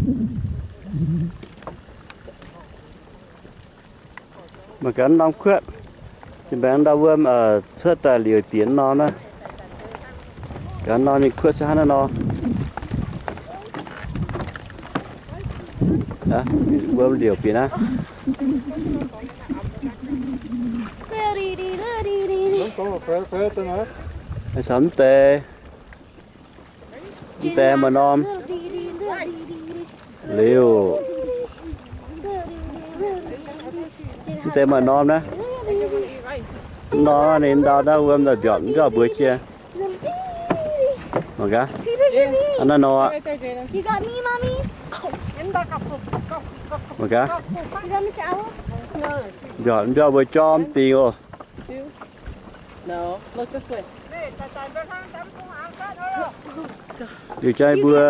mà cái nong khuyết thì bạn đâu vừa mà xuất tài liệu tiền nó nữa cái nó thì khuyết sao nó đó vừa liệu tiền á sắm tê tê mà non liều tê mà non đó nó nên đó đó vừa là chọn cho bữa chia mà cả anh nó mà cả chọn cho bữa chom tiêu No, look this way. Điều chơi bữa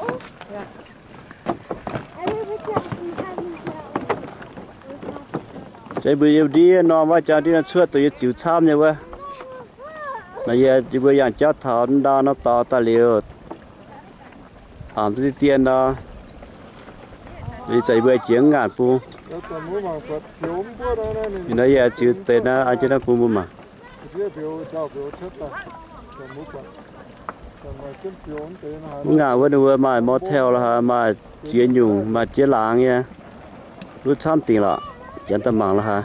chơi bữa yêu đi nó mà cho đi nó suốt tụi chịu tham như vậy này giờ chỉ bữa dạng cho thọ đó nó to ta liều làm cái tiền đó đi chạy bữa chiến ngàn pu thì nó giờ chịu tiền nó anh chỉ nó pu mà ngà vẫn vừa mà mót theo là mà chiến dùng mà chiến làng nha lúc tham tiền là chiến tâm mạng là ha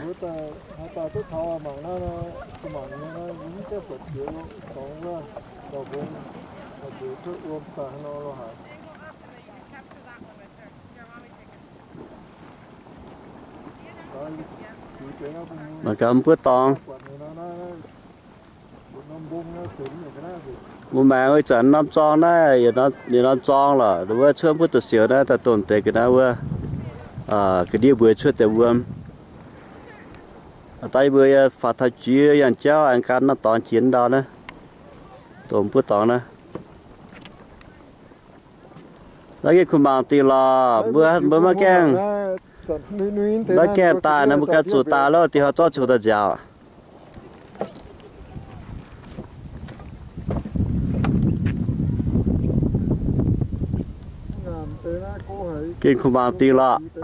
mà cầm bữa tòng một mẹ ơi trận năm tròn đấy giờ năm tròn là đúng rồi chưa bữa tự sửa đấy ta tồn tại cái nào vừa cái điều bữa chưa tự vương tay bữa phạt thay chia dàn cháu anh can nó toàn chiến đó nữa tồn bữa tòng nữa lấy cái khung bằng tiền là bữa mà keng đó keng ta nó một cái chủ ta đó thì họ cho chủ ta giàu cái khung bằng tiền là